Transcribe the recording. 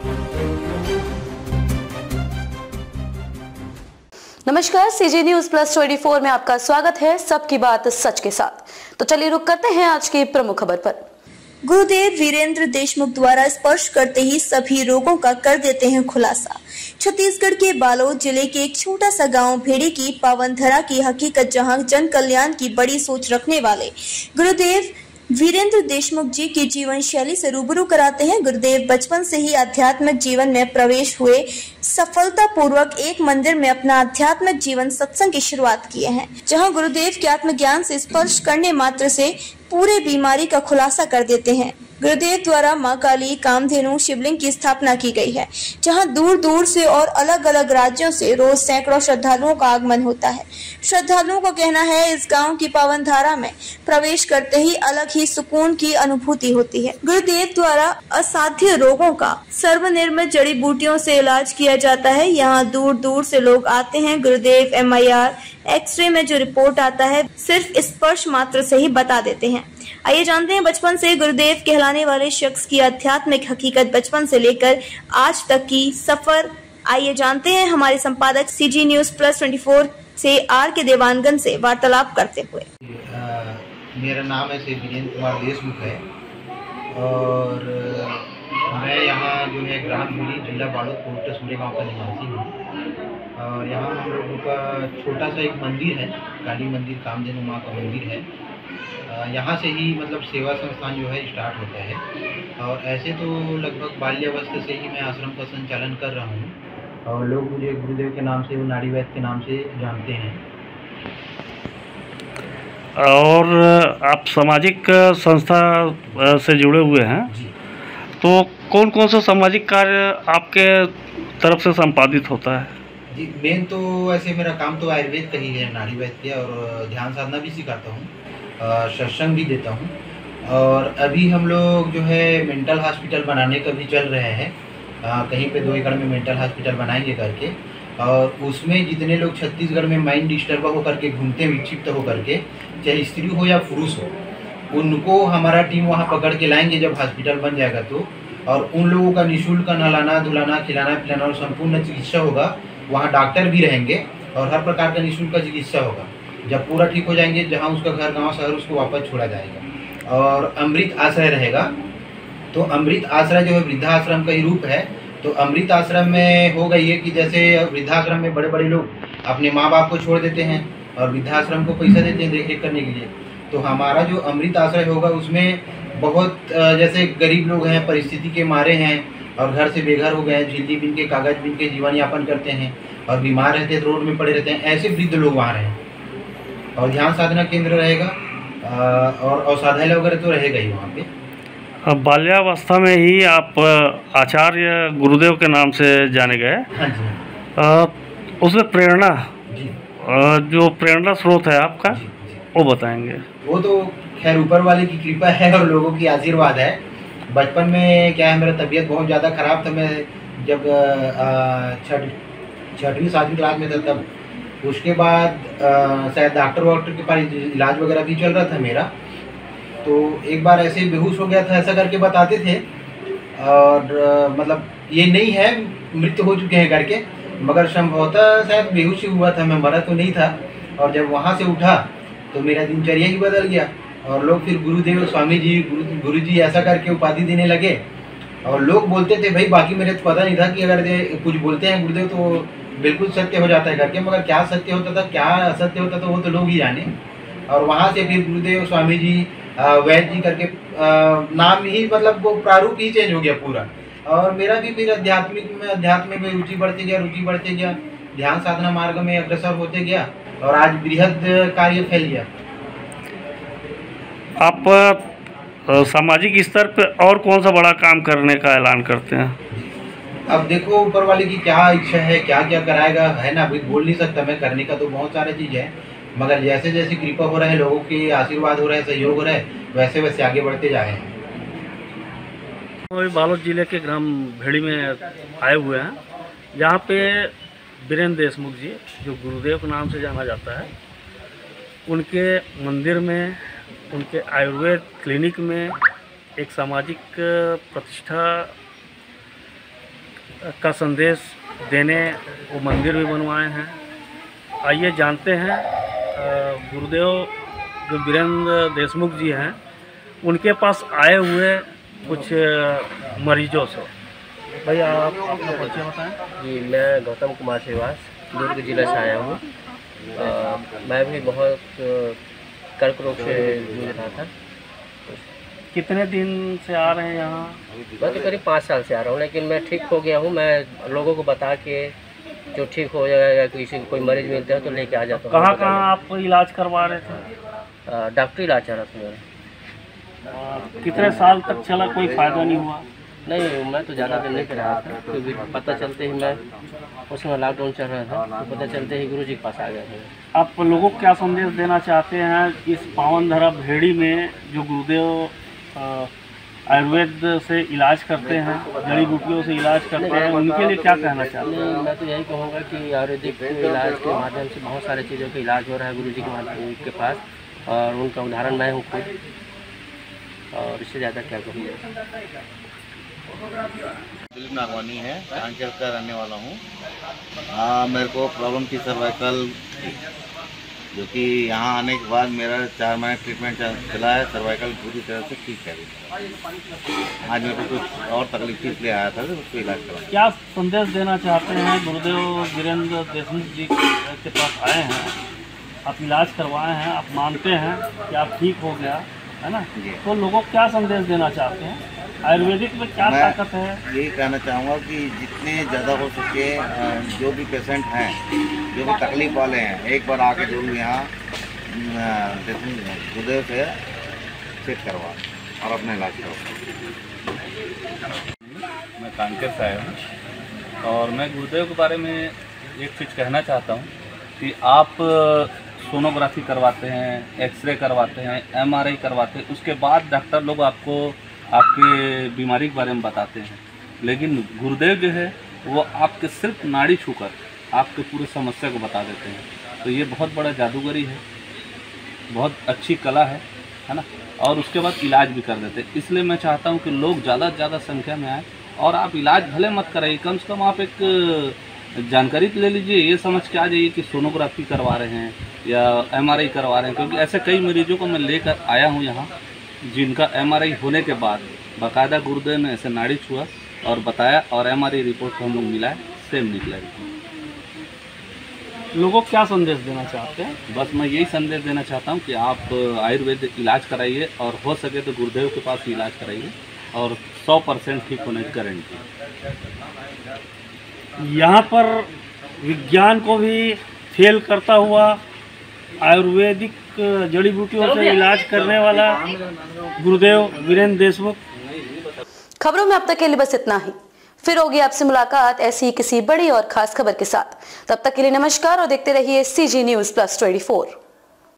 नमस्कार, CG news plus 24 में आपका स्वागत है। सबकी बात सच के साथ। तो चलिए रुक करते हैं आज की प्रमुख खबर पर। गुरुदेव वीरेंद्र देशमुख द्वारा स्पर्श करते ही सभी रोगों का कर देते हैं खुलासा। छत्तीसगढ़ के बालोद जिले के एक छोटा सा गांव भेड़ी की पावन धरा की हकीकत, जहां जन कल्याण की बड़ी सोच रखने वाले गुरुदेव वीरेंद्र देशमुख जी की जीवन शैली से रूबरू कराते हैं। गुरुदेव बचपन से ही आध्यात्मिक जीवन में प्रवेश हुए, सफलता पूर्वक एक मंदिर में अपना आध्यात्मिक जीवन सत्संग की शुरुआत किए हैं, जहां गुरुदेव के आत्मज्ञान से स्पर्श करने मात्र से पूरे बीमारी का खुलासा कर देते हैं। गुरुदेव द्वारा मां काली, कामधेनु शिवलिंग की स्थापना की गई है, जहां दूर दूर से और अलग अलग राज्यों से रोज सैकड़ों श्रद्धालुओं का आगमन होता है। श्रद्धालुओं का कहना है, इस गांव की पावन धारा में प्रवेश करते ही अलग ही सुकून की अनुभूति होती है। गुरुदेव द्वारा असाध्य रोगों का सर्वनिर्मित जड़ी बूटियों से इलाज किया जाता है। यहाँ दूर दूर से लोग आते हैं। गुरुदेव MIR एक्सरे में जो रिपोर्ट आता है सिर्फ स्पर्श मात्र से ही बता देते हैं। आइए जानते हैं बचपन से गुरुदेव कहलाने वाले शख्स की आध्यात्मिक हकीकत, बचपन से लेकर आज तक की सफर। आइए जानते हैं हमारे संपादक CG न्यूज प्लस 24 से RK देवानगन से वार्तालाप करते हुए। मेरा नाम है वीरेंद्र कुमार देशमुख है और मैं यहाँ जो है ग्राम भेड़ी, जिला बालोद, पोस्ट सूर्य गाँव का निवासी हूँ। और यहाँ हम लोगों का छोटा सा एक मंदिर है, काली मंदिर, कामधेनु माँ का मंदिर है। यहाँ से ही मतलब सेवा संस्थान जो है स्टार्ट होता है। और ऐसे तो लगभग बाल्यावस्था से ही मैं आश्रम का संचालन कर रहा हूँ और लोग मुझे गुरुदेव के नाम से, नाड़ी वैद्य के नाम से जानते हैं। और आप सामाजिक संस्था से जुड़े हुए हैं जी। तो कौन कौन सा सामाजिक कार्य आपके तरफ से संपादित होता है? जी, मेन तो ऐसे मेरा काम तो आयुर्वेद का ही है, नाड़ी वैद्य, और ध्यान साधना भी सिखाता हूँ, सत्संग भी देता हूँ। और अभी हम लोग जो है मेंटल हॉस्पिटल बनाने का भी चल रहे हैं। कहीं पे 2 एकड़ में मेंटल हॉस्पिटल बनाएंगे करके, और उसमें जितने लोग छत्तीसगढ़ में माइंड डिस्टर्ब होकर के घूमते हैं, विक्षिप्त होकर के, चाहे स्त्री हो या पुरुष हो, उनको हमारा टीम वहाँ पकड़ के लाएंगे जब हॉस्पिटल बन जाएगा तो। और उन लोगों का निःशुल्क नहलाना, धुलाना, खिलाना पिलाना और संपूर्ण चिकित्सा होगा। वहाँ डॉक्टर भी रहेंगे और हर प्रकार का निःशुल्क चिकित्सा होगा। जब पूरा ठीक हो जाएंगे, जहाँ उसका घर, गांव, शहर, उसको वापस छोड़ा जाएगा। और अमृत आश्रय रहेगा। तो अमृत आश्रय जो है वृद्धाश्रम का ही रूप है। तो अमृत आश्रम में हो गई है कि जैसे वृद्धाश्रम में बड़े बड़े लोग अपने माँ बाप को छोड़ देते हैं और वृद्धाश्रम को पैसा देते हैं देख रेख करने के लिए। तो हमारा जो अमृत आश्रय होगा उसमें बहुत जैसे गरीब लोग हैं, परिस्थिति के मारे हैं और घर से बेघर हो गए हैं, झिल्ली बिन के, कागज बिन के जीवन यापन करते हैं और बीमार रहते हैं, रोड में पड़े रहते हैं, ऐसे वृद्ध लोग वहाँ रहें। और ध्यान साधना केंद्र रहेगा और औषधालय वगैरह तो रहेगा ही वहाँ पे। अब बाल्यावस्था में ही आप आचार्य गुरुदेव के नाम से जाने गए। हाँ जी। उसमें प्रेरणा जी, जो प्रेरणा स्रोत है आपका, जी, जी, वो बताएंगे। वो तो खैर ऊपर वाले की कृपा है और लोगों की आशीर्वाद है। बचपन में क्या है, मेरा तबीयत बहुत ज़्यादा ख़राब था। मैं जब 6वीं 7वीं क्लास में था तब, उसके बाद शायद डॉक्टर के पास इलाज वगैरह भी चल रहा था मेरा। तो एक बार ऐसे ही बेहोश हो गया था, ऐसा करके बताते थे। और मतलब ये नहीं है मृत्यु हो चुके हैं करके, मगर संभवतः शायद बेहोश ही हुआ था, मैं मरा तो नहीं था। और जब वहाँ से उठा तो मेरा दिनचर्या ही बदल गया और लोग फिर गुरुदेव, स्वामी जी, गुरु जी ऐसा करके उपाधि देने लगे। और लोग बोलते थे, भाई बाकी मेरे तो पता नहीं था कि अगर कुछ बोलते हैं गुरुदेव तो बिल्कुल सत्य हो जाता है करके, मगर क्या सत्य होता था, क्या असत्य होता था, वो तो लोग ही जाने। और वहाँ से फिर गुरुदेव, स्वामी जी, वैद्य जी करके नाम ही, मतलब वो प्रारूप ही चेंज हो गया पूरा। और मेरा भी फिर अध्यात्म में रुचि बढ़ते गया, ध्यान साधना मार्ग में अग्रसर होते गया और आज बृहद कार्य फैल गया। आप सामाजिक स्तर पे और कौन सा बड़ा काम करने का ऐलान करते हैं? अब देखो ऊपर वाले की क्या इच्छा है, क्या क्या कराएगा, है ना, अभी बोल नहीं सकता मैं। करने का तो बहुत सारी चीज़ है, मगर जैसे जैसे कृपा हो रहा है, लोगों के आशीर्वाद हो रहा है, सहयोग हो रहा है, वैसे वैसे आगे बढ़ते जा रहे हैं। बालोद जिले के ग्राम भेड़ी में आए हुए हैं, जहाँ पे वीरेंद्र देशमुख जी, जो गुरुदेव के नाम से जाना जाता है, उनके मंदिर में, उनके आयुर्वेद क्लिनिक में एक सामाजिक प्रतिष्ठा का संदेश देने वो मंदिर भी बनवाए हैं। आइए जानते हैं गुरुदेव जो वीरेंद्र देशमुख जी हैं उनके पास आए हुए कुछ मरीजों से। भैया आप अपना परिचय बताएं। जी, मैं गौतम कुमार श्रीवास दुर्ग जिला से आया हूँ। मैं भी बहुत कर्क रोग से जूझ रहा था। कितने दिन से आ रहे हैं यहाँ? मैं तो करीब 5 साल से आ रहा हूँ, लेकिन मैं ठीक हो गया हूँ। मैं लोगों को बता के जो ठीक हो जाएगा या किसी कोई मरीज मिलता है तो लेके आ जाता हूँ। कहाँ आप इलाज करवा रहे थे? डॉक्टरी इलाज चल रहा था मेरा। कितने साल तक चला, कोई फ़ायदा नहीं हुआ? नहीं, मैं तो ज़्यादा दिन नहीं कर रहा था, क्योंकि पता चलते ही मैं उस समय लॉकडाउन चल रहा था, तो पता चलते ही गुरुजी के पास आ गया था। आप लोगों को क्या संदेश देना चाहते हैं इस पावन धरा भेड़ी में जो गुरुदेव आयुर्वेद से इलाज करते हैं, जड़ी बूटियों से इलाज करते हैं, उनके लिए क्या कहना चाहते हैं? मैं तो यही कहूँगा कि आयुर्वेदिक इलाज के माध्यम से बहुत सारे चीज़ों का इलाज हो रहा है गुरुजी के पास, और उनका उदाहरण मैं हूँ खुद, और इससे ज़्यादा क्या कहूँगा। दिलीप नागवानी है, कांकेर का रहने वाला हूँ। हाँ, मेरे को प्रॉब्लम थी सर्वाइकल, जो कि यहाँ आने के बाद मेरा 4 महीने ट्रीटमेंट चला है। सर्वाइकल पूरी तरह से ठीक है। आज मेरे को कुछ और तकलीफ थी, इसलिए आया था तो उसको इलाज करा। क्या संदेश देना चाहते हैं? गुरुदेव वीरेंद्र देशमुख जी के पास आए हैं, आप इलाज करवाए हैं, आप मानते हैं कि आप ठीक हो गया है ना, तो लोगों को क्या संदेश देना चाहते हैं? आयुर्वेदिक में क्या ताकत है? यही कहना चाहूँगा कि जितने ज़्यादा हो सके जो भी पेशेंट हैं, जो भी तकलीफ वाले हैं, एक बार आके जरूर यहाँ गुरुदेव से चेक करवा और अपना इलाज करवा। मैं कांकेर से आया हूँ और मैं गुरुदेव के बारे में एक चीज़ कहना चाहता हूँ कि आप सोनोग्राफी करवाते हैं, एक्सरे करवाते हैं, MRI करवाते हैं, उसके बाद डॉक्टर लोग आपको आपके बीमारी के बारे में बताते हैं। लेकिन गुरुदेव जो है वो आपके सिर्फ नाड़ी छूकर आपके पूरी समस्या को बता देते हैं। तो ये बहुत बड़ा जादूगरी है, बहुत अच्छी कला है ना, और उसके बाद इलाज भी कर देते हैं। इसलिए मैं चाहता हूँ कि लोग ज़्यादा से ज़्यादा संख्या में आए और आप इलाज भले मत कराइए, कम से कम आप एक जानकारी ले लीजिए, ये समझ के आ जाइए कि सोनोग्राफी करवा रहे हैं या MRI करवा रहे हैं। क्योंकि ऐसे कई मरीजों को मैं लेकर आया हूँ यहाँ, जिनका MRI होने के बाद बाकायदा गुरुदेव ने ऐसे नाड़ी छुआ और बताया, और MRI रिपोर्ट हम लोग मिला है, सेम निकला है। लोगों को क्या संदेश देना चाहते हैं? बस मैं यही संदेश देना चाहता हूँ कि आप आयुर्वेद इलाज कराइए, और हो सके तो गुरुदेव के पास इलाज कराइए, और 100% ठीक होने की गारंटी। यहाँ पर विज्ञान को भी फेल करता हुआ आयुर्वेदिक जड़ी बूटियों से इलाज करने वाला गुरुदेव वीरेंद्र देशमुख। खबरों में अब तक के लिए बस इतना ही। फिर होगी आपसे मुलाकात ऐसी किसी बड़ी और खास खबर के साथ। तब तक के लिए नमस्कार और देखते रहिए CG News Plus 24।